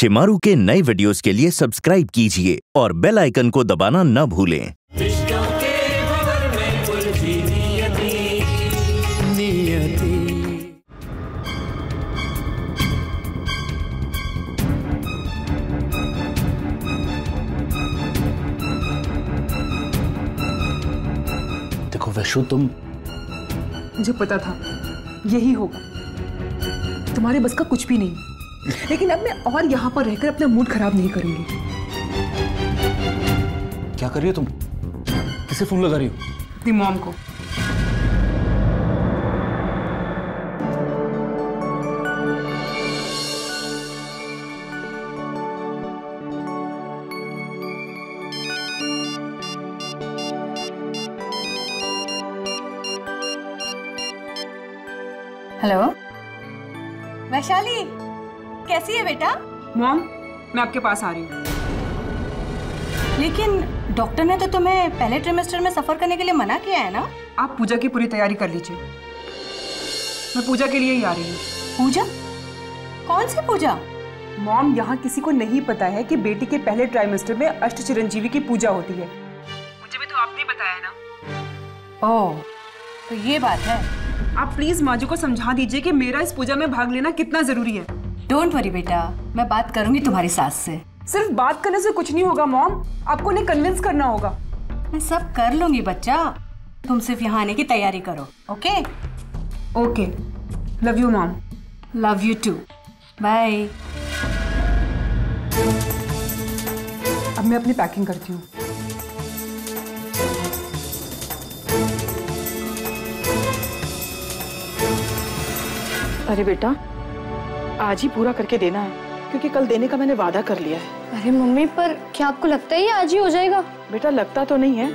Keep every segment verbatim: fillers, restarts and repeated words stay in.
शिमारू के नए वीडियोस के लिए सब्सक्राइब कीजिए और बेल आइकन को दबाना न भूलें। रिश्तों के भंवर में उलझी नियति, नियति। देखो वैशु, तुम, मुझे पता था यही होगा। तुम्हारे बस का कुछ भी नहीं, लेकिन अब मैं और यहाँ पर रहकर अपना मूड खराब नहीं करूंगी। क्या कर रही हो तुम? किसे फोन लगा रही हो? अपनी मॉम को। हेलो वैशाली, कैसी है बेटा? मॉम, मैं आपके पास आ रही हूँ। लेकिन डॉक्टर ने तो तुम्हें पहले ट्रिमेस्टर में सफर करने के लिए मना किया है ना? आप पूजा की पूरी तैयारी कर लीजिए, मैं पूजा के लिए ही आ रही हूँ। पूजा? कौन सी पूजा? मॉम, यहाँ किसी को नहीं पता है कि बेटी के पहले ट्राइमेस्टर में अष्ट चिरंजीवी की पूजा होती है। मुझे भी तो आपने बताया ना। ओह, तो ये बात है। आप प्लीज माजू को समझा दीजिए कि मेरा इस पूजा में भाग लेना कितना जरूरी है। डोंट वरी बेटा, मैं बात करूंगी तुम्हारी सास से। सिर्फ बात करने से कुछ नहीं होगा मॉम, आपको उन्हें कन्विंस करना होगा। मैं सब कर लूंगी बच्चा, तुम सिर्फ यहाँ आने की तैयारी करो। Okay okay, love you mom. Love you too, bye. अब मैं अपनी पैकिंग करती हूँ। अरे बेटा, आज ही पूरा करके देना है, क्योंकि कल देने का मैंने वादा कर लिया है। अरे मम्मी, पर क्या आपको लगता है ये आज ही हो जाएगा? बेटा, लगता तो नहीं है।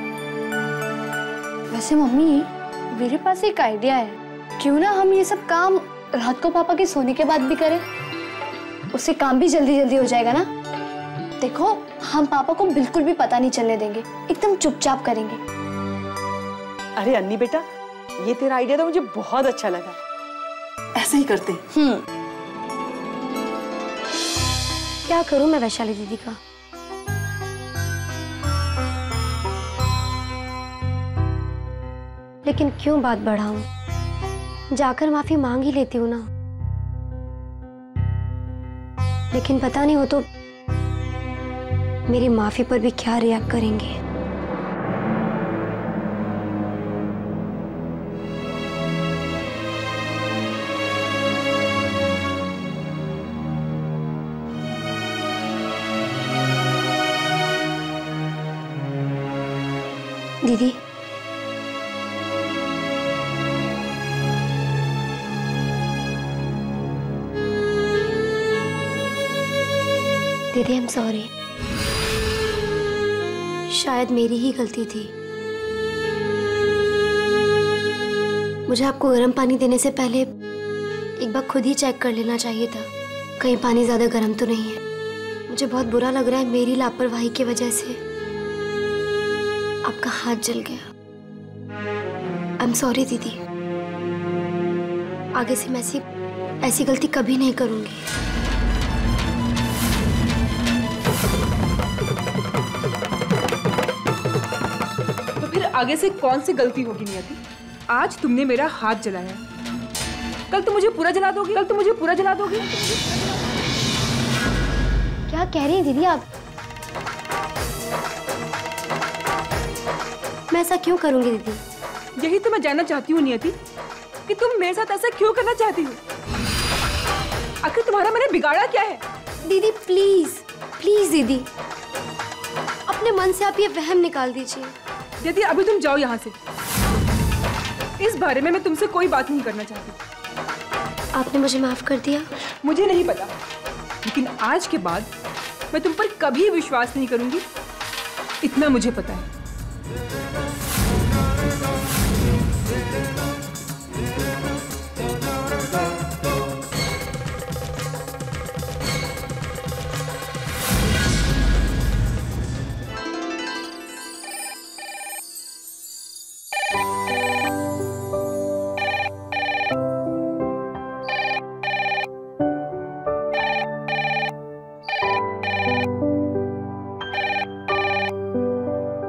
वैसे मम्मी, मेरे पास एक आइडिया है। क्यों ना हम ये सब काम रात को पापा के सोने के बाद भी करें? उससे काम भी जल्दी जल्दी हो जाएगा ना। देखो, हम पापा को बिल्कुल भी पता नहीं चलने देंगे, एकदम चुपचाप करेंगे। अरे अन्नी बेटा, ये तेरा आइडिया तो मुझे बहुत अच्छा लगा। ऐसे ही करते हैं। हम्म क्या करूं मैं वैशाली दीदी का? लेकिन क्यों बात बढ़ाऊं? जाकर माफी मांग ही लेती हूँ ना। लेकिन पता नहीं वो तो मेरी माफी पर भी क्या रिएक्ट करेंगे। दीदी, दीदी आई एम सॉरी। शायद मेरी ही गलती थी। मुझे आपको गर्म पानी देने से पहले एक बार खुद ही चेक कर लेना चाहिए था, कहीं पानी ज्यादा गर्म तो नहीं है। मुझे बहुत बुरा लग रहा है, मेरी लापरवाही की वजह से आपका हाथ जल गया। आई एम सॉरी दीदी, आगे से मैं ऐसी ऐसी गलती कभी नहीं करूंगी। तो फिर आगे से कौन सी गलती होगी नियति? आज तुमने मेरा हाथ जलाया, कल तुम मुझे पूरा जला दोगी। कल तुम मुझे पूरा जला दोगी। क्या कह रही हैं दीदी आप? मैं ऐसा क्यों करूंगी दीदी? यही तो मैं जानना चाहती हूँ नियति, कि तुम मेरे साथ ऐसा क्यों करना चाहती हो? आखिर तुम्हारा मैंने बिगाड़ा क्या है? दीदी प्लीज प्लीज दीदी, अपने मन से आप ये वहम निकाल दीजिए। यदि अभी तुम जाओ यहाँ से, इस बारे में मैं तुमसे कोई बात नहीं करना चाहती। आपने मुझे माफ कर दिया? मुझे नहीं पता, लेकिन आज के बाद मैं तुम पर कभी विश्वास नहीं करूंगी, इतना मुझे पता है।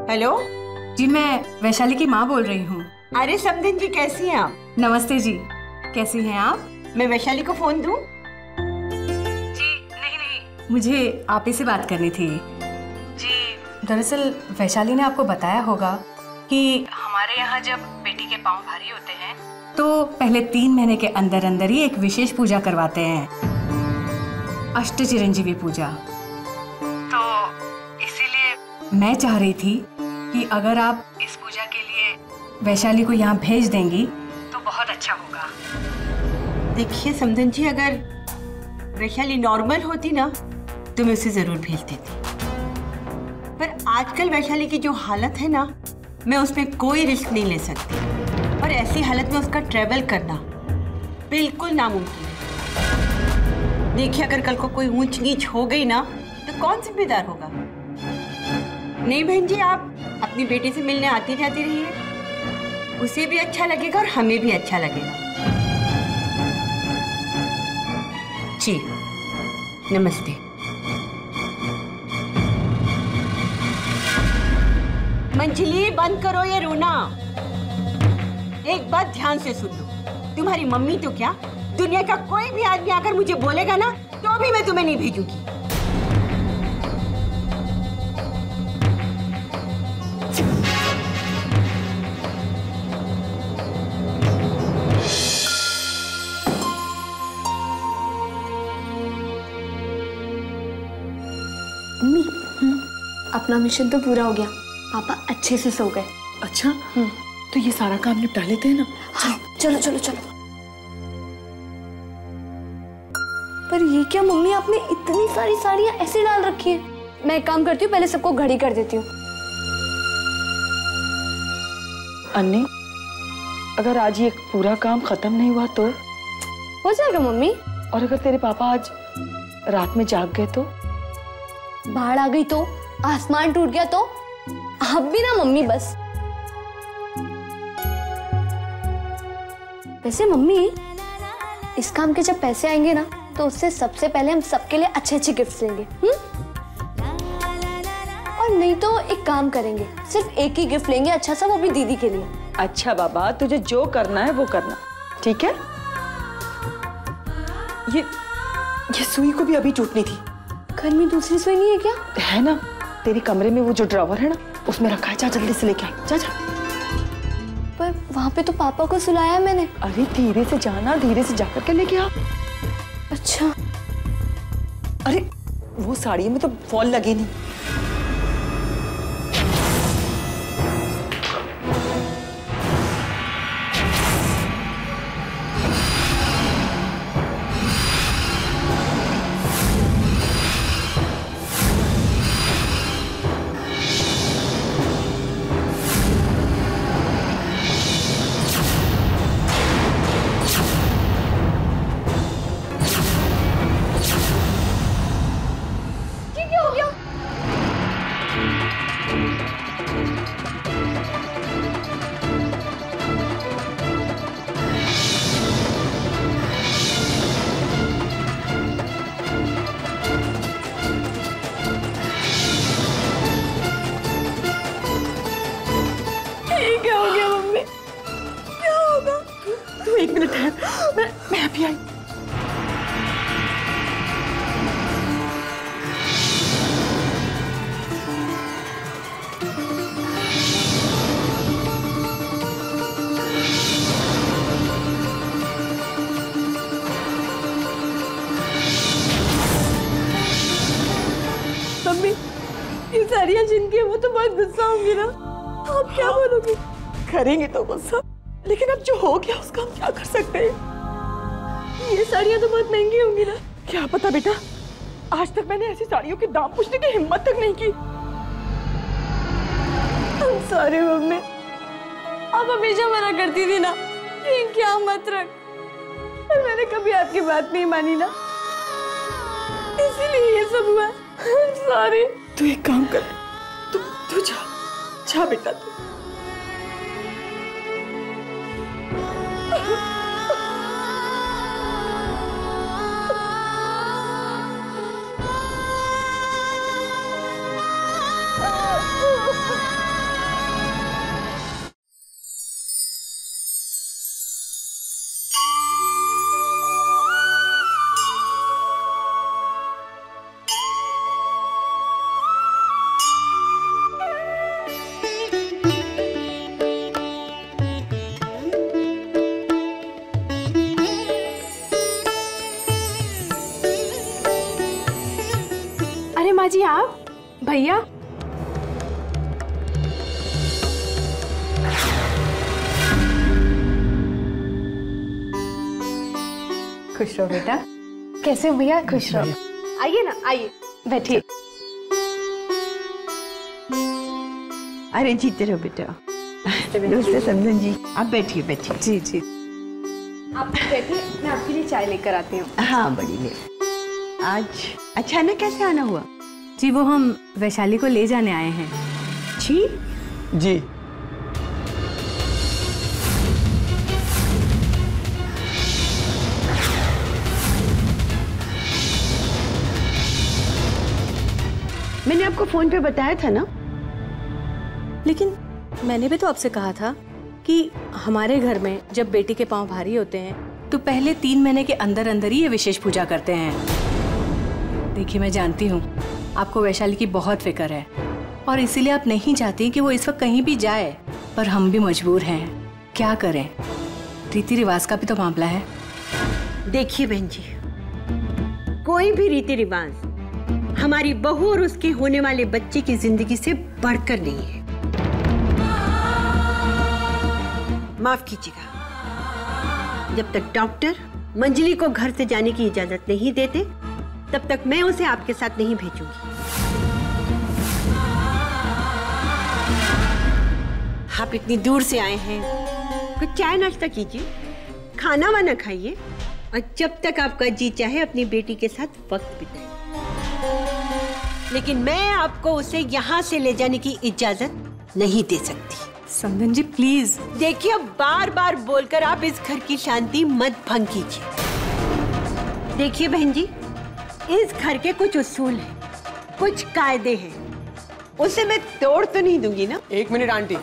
हेलो जी, मैं वैशाली की माँ बोल रही हूँ। अरे समधन जी, कैसी हैं आप? नमस्ते जी, कैसी हैं आप? मैं वैशाली को फोन दूं? जी नहीं नहीं, मुझे आप ही से बात करनी थी। जी दरअसल वैशाली ने आपको बताया होगा कि हमारे यहाँ जब बेटी के पाँव भारी होते हैं तो पहले तीन महीने के अंदर अंदर ही एक विशेष पूजा करवाते हैं, अष्ट चिरंजीवी पूजा। तो इसीलिए मैं चाह रही थी कि अगर आप इस पूजा के लिए वैशाली को यहाँ भेज देंगी तो बहुत अच्छा होगा। देखिए समधन जी, अगर वैशाली नॉर्मल होती ना तो मैं उसे जरूर भेज देती, पर आजकल वैशाली की जो हालत है ना, मैं उसमें कोई रिस्क नहीं ले सकती, और ऐसी हालत में उसका ट्रेवल करना बिल्कुल नामुमकिन है। देखिए, अगर कल को कोई ऊंच नीच हो गई ना तो कौन जिम्मेदार होगा? नहीं बहन जी, आप अपनी बेटी से मिलने आती जाती रहिए, उसे भी अच्छा लगेगा और हमें भी अच्छा लगेगा। जी नमस्ते। मंजली, बंद करो ये रोना। एक बात ध्यान से सुन लो, तुम्हारी मम्मी तो क्या, दुनिया का कोई भी आदमी आकर मुझे बोलेगा ना तो भी मैं तुम्हें नहीं भेजूंगी। मम्मी, अपना मिशन तो पूरा हो गया, पापा अच्छे से सो गए। अच्छा, तो ये सारा काम निपटा लेते हैं ना? हाँ, चलो चलो चलो। पर ये क्या मम्मी, आपने इतनी सारी साड़ियाँ ऐसे डाल रखी है? मैं एक काम करती हूँ, पहले सबको घड़ी कर देती हूँ। अन्नी, अगर आज ये पूरा काम खत्म नहीं हुआ तो? हो जाएगा मम्मी। और अगर तेरे पापा आज रात में जाग गए तो? बाढ़ आ गई तो? आसमान टूट गया तो? आप भी ना मम्मी बस। वैसे मम्मी, इस काम के जब पैसे आएंगे ना तो उससे सबसे पहले हम सबके लिए अच्छे अच्छे गिफ्ट लेंगे, हम्म? और नहीं तो एक काम करेंगे, सिर्फ एक ही गिफ्ट लेंगे अच्छा सा, वो भी दीदी के लिए। अच्छा बाबा, तुझे जो करना है वो करना, ठीक है? ये ये सुई को भी अभी टूटनी थी। घर में दूसरी सुई नहीं है क्या? है ना, तेरी कमरे में वो जो ड्रॉवर है ना, उसमें रखा है, जा जल्दी से लेके आ, जा जा। पर वहां पे तो पापा को सुलाया मैंने। अरे धीरे से जाना, धीरे से जाकर के लेके आ। अच्छा। अरे वो साड़ी में तो फॉल लगे नहीं। एक मिनट है, मैं मैं अभी आई। मम्मी, ये साड़ियाँ जिनकी है वो तो बहुत गुस्सा होंगी ना, आप क्या बोलोगी? करेंगे तो गुस्सा, लेकिन अब जो हो गया उसका हम क्या कर सकते हैं? ये साड़ियाँ तो बहुत महंगी होंगी ना। क्या पता बेटा, आज तक मैंने ऐसी साड़ियों के दाम पूछने की हिम्मत तक नहीं की। सॉरी मम्मी, आप हमेशा मना करती थी ना कि क्या मत रख, पर मैंने कभी आपकी बात नहीं मानी ना, इसीलिए ये सब हुआ। सॉरी। तू एक काम कर, तू तू जा जा बेटा तू। अरे माँ जी आप, भैया। खुश रहो बेटा। कैसे हो भैया? खुश रहो। आइए ना, आइए बैठिए। अरे जीते रहो बेटा। नमस्ते समधन जी, आप बैठिए बैठिए। जी जी, आप बैठिए, मैं आपके लिए चाय लेकर आती हूँ। हाँ बड़ी ले। आज अचानक कैसे आना हुआ? जी वो हम वैशाली को ले जाने आए हैं। जी जी। मैंने आपको फोन पे बताया था ना। लेकिन मैंने भी तो आपसे कहा था कि हमारे घर में जब बेटी के पांव भारी होते हैं तो पहले तीन महीने के अंदर अंदर ही ये विशेष पूजा करते हैं। देखिए मैं जानती हूँ आपको वैशाली की बहुत फिक्र है और इसीलिए आप नहीं चाहती कि वो इस वक्त कहीं भी जाए, पर हम भी मजबूर हैं। क्या करें, रीति रिवाज का भी तो मामला है। देखिए बहन जी, कोई भी रीति रिवाज हमारी बहू और उसके होने वाले बच्चे की जिंदगी से बढ़कर नहीं है। माफ कीजिएगा, जब तक डॉक्टर मंजली को घर से जाने की इजाजत नहीं देते तब तक मैं उसे आपके साथ नहीं भेजूंगी। आप इतनी दूर से आए हैं, कुछ चाय नाश्ता कीजिए, खाना वाना खाइए और जब तक आपका जी चाहे अपनी बेटी के साथ वक्त बिताइए। लेकिन मैं आपको उसे यहाँ से ले जाने की इजाजत नहीं दे सकती। समधन जी प्लीज। देखिए अब बार बार बोलकर आप इस घर की शांति मत भंग कीजिए। देखिए बहन जी, इस घर के कुछ उसूल हैं, कुछ कायदे हैं, उसे मैं तोड़ तो नहीं दूंगी ना। एक मिनट आंटी,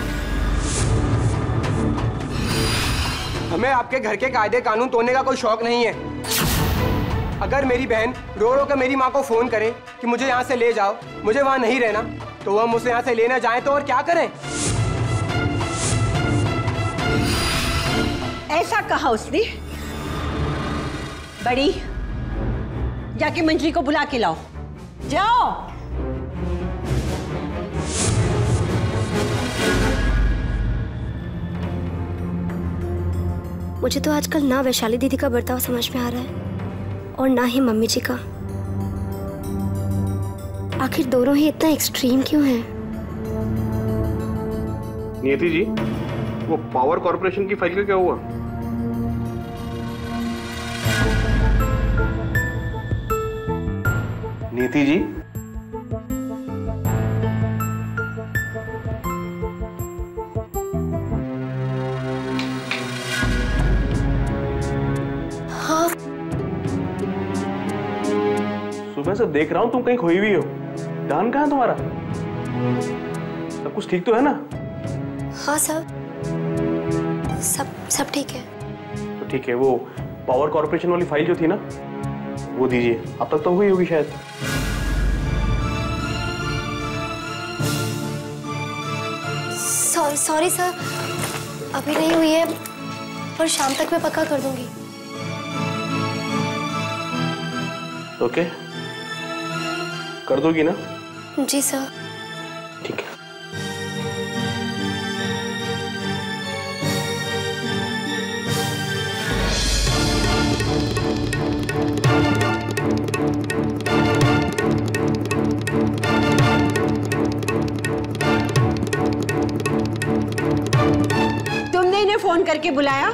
हमें आपके घर के कायदे कानून तोड़ने का कोई शौक नहीं है। अगर मेरी बहन रो रो कर मेरी माँ को फोन करे कि मुझे यहाँ से ले जाओ, मुझे वहाँ नहीं रहना, तो हम उसे यहाँ से लेने जाएं तो और क्या करें? ऐसा कहा उसने? बड़ी, जाके मंजरी को बुला के लाओ, जाओ। मुझे तो आजकल ना वैशाली दीदी का बर्ताव समझ में आ रहा है और ना ही मम्मी जी का। आखिर दोनों ही इतना एक्सट्रीम क्यों हैं? नियति जी, वो पावर कॉर्पोरेशन की फाइल का क्या हुआ? नियति जी, हाँ, सुबह से देख रहा हूँ तुम कहीं खोई हुई हो। ध्यान कहाँ है तुम्हारा? सब कुछ ठीक तो है ना? हाँ सब सब सब ठीक है। तो ठीक है, वो पावर कॉर्पोरेशन वाली फाइल जो थी ना, वो दीजिए। अब तक तो हुई होगी शायद। सॉरी सर, अभी नहीं हुई है, पर शाम तक मैं पक्का कर दूंगी। ओके, कर दोगी ना? जी सर। ठीक है। तुमने इन्हें फोन करके बुलाया?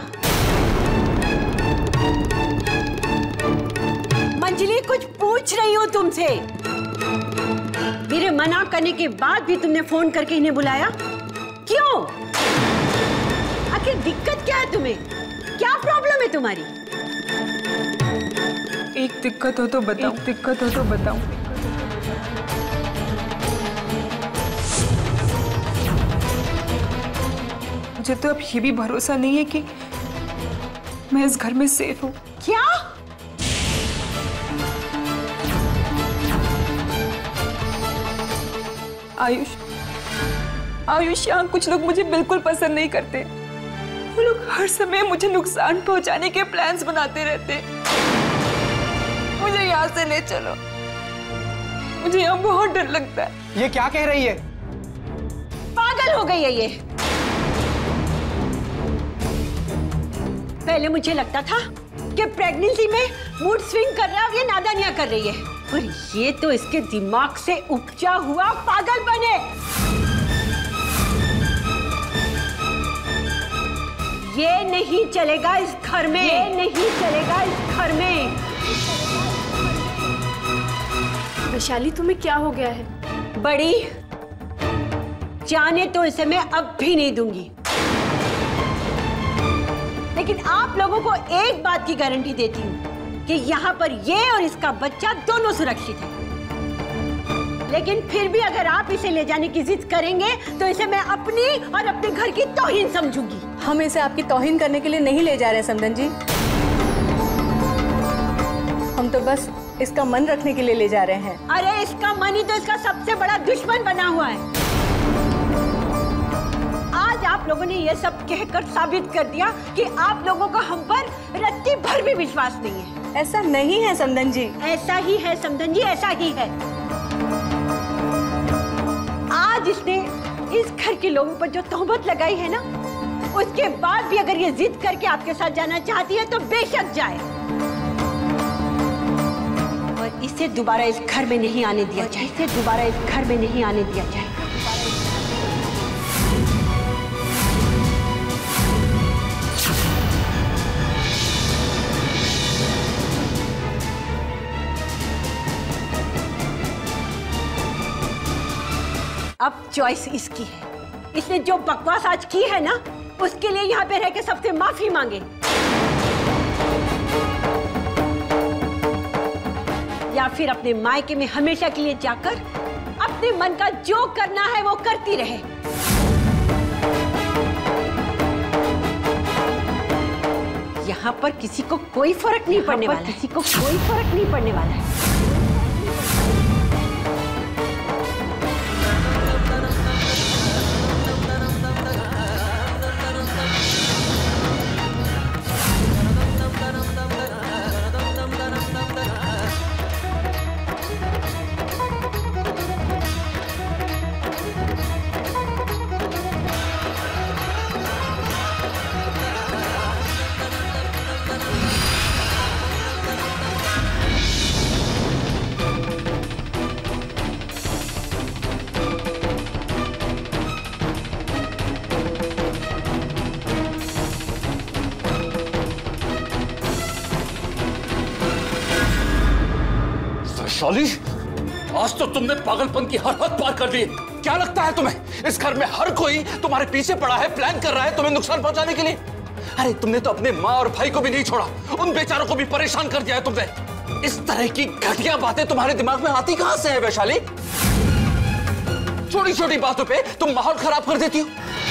मंजली, कुछ पूछ रही हूँ तुमसे। मेरे मना करने के बाद भी तुमने फोन करके इन्हें बुलाया क्यों? आखिर दिक्कत क्या है तुम्हें? क्या प्रॉब्लम है तुम्हारी? एक दिक्कत हो तो बताओ, दिक्कत हो तो बताओ। मुझे तो अब ये भी भरोसा नहीं है कि मैं इस घर में सेफ हूँ। क्या? आयुष, आयुष, यहाँ कुछ लोग मुझे बिल्कुल पसंद नहीं करते। वो लोग हर समय मुझे नुकसान पहुंचाने के प्लान्स बनाते रहते। मुझे यहाँ से ले चलो। मुझे यहाँ बहुत डर लगता है। ये क्या कह रही है? पागल हो गई है ये। पहले मुझे लगता था कि प्रेगनेंसी में मूड स्विंग कर रहा है और ये नादानियां कर रही है, पर ये तो इसके दिमाग से उपजा हुआ पागलपन है। ये नहीं चलेगा इस घर में, ये नहीं चलेगा इस घर में। वैशाली तुम्हें क्या हो गया है? बड़ी, जाने तो इसे मैं अब भी नहीं दूंगी, लेकिन आप लोगों को एक बात की गारंटी देती हूँ कि यहाँ पर ये और इसका बच्चा दोनों सुरक्षित है। लेकिन फिर भी अगर आप इसे ले जाने की जिद करेंगे तो इसे मैं अपनी और अपने घर की तौहीन समझूंगी। हम इसे आपकी तौहीन करने के लिए नहीं ले जा रहे हैं समधन जी, हम तो बस इसका मन रखने के लिए ले जा रहे हैं। अरे इसका मन ही तो इसका सबसे बड़ा दुश्मन बना हुआ है। आज आप लोगों ने ये सब कहकर साबित कर दिया कि आप लोगों का हम पर रत्ती भर भी विश्वास नहीं है। ऐसा नहीं है समधन जी। ऐसा ही है समधन जी, ऐसा ही है। आज इसने इस घर के लोगों पर जो तोहमत लगाई है ना, उसके बाद भी अगर ये जिद करके आपके साथ जाना चाहती है तो बेशक जाए, और इसे दोबारा इस घर में नहीं आने दिया जाए, इसे दोबारा इस घर में नहीं आने दिया जाए। अब चॉइस इसकी है। इसने जो बकवास आज की है ना, उसके लिए यहाँ पे रह के सबसे माफी मांगे, या फिर अपने मायके में हमेशा के लिए जाकर अपने मन का जो करना है वो करती रहे। यहाँ पर किसी को कोई फर्क नहीं पड़ने वाला, किसी को कोई फर्क नहीं पड़ने वाला है। वैशाली, आज तो तुमने पागलपन की हर हद पार कर दी। क्या लगता है तुम्हें इस घर में हर कोई तुम्हारे पीछे पड़ा है, प्लान कर रहा है तुम्हें नुकसान पहुंचाने के लिए? अरे तुमने तो अपने माँ और भाई को भी नहीं छोड़ा, उन बेचारों को भी परेशान कर दिया है तुमने। इस तरह की घटिया बातें तुम्हारे दिमाग में आती कहां से है वैशाली? छोटी छोटी बातों पे तुम माहौल खराब कर देती हो।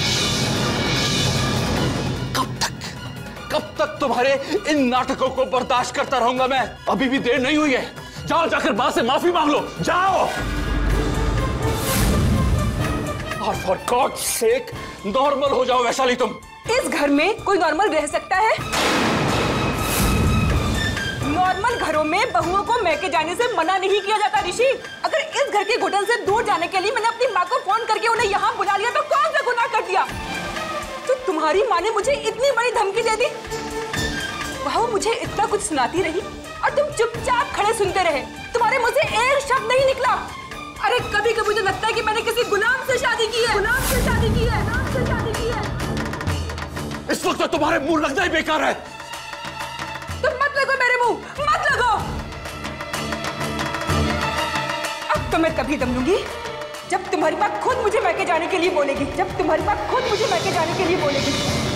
कब तक कब तक तुम्हारे इन नाटकों को बर्दाश्त करता रहूंगा मैं? अभी भी देर नहीं हुई है, जाओ जाकर मां से माफी मांग लो, जाओ। और फॉर गॉड सेक नॉर्मल हो जाओ वैशाली तुम। इस घर में कोई नॉर्मल रह सकता है? नॉर्मल घरों में बहुओं को मैके जाने से मना नहीं किया जाता ऋषि। अगर इस घर के घुटन से दूर जाने के लिए मैंने अपनी माँ को फोन करके उन्हें यहाँ बुला लिया तो कौन सा गुनाह कर दिया? तो तुम्हारी माँ ने मुझे इतनी बड़ी धमकी दे दी, वह मुझे इतना कुछ सुनाती रही और तुम चुपचाप खड़े सुनते रहे। तुम्हारे मुंह से एक शब्द नहीं निकला। अरे कभी कभी मुझे लगता है कि मैंने किसी गुलाम से शादी की है, गुलाम से शादी की है, गुलाम से शादी की है। इस वक्त तो तुम्हारे मुंह लगना ही बेकार है। तुम मत लगो मेरे मुंह, मत लगो। अब तो मैं तभी दम लूंगी जब तुम्हारी माँ खुद मुझे मैके जाने के लिए बोलेगी, जब तुम्हारी माँ खुद मुझे मैके जाने के लिए बोलेगी।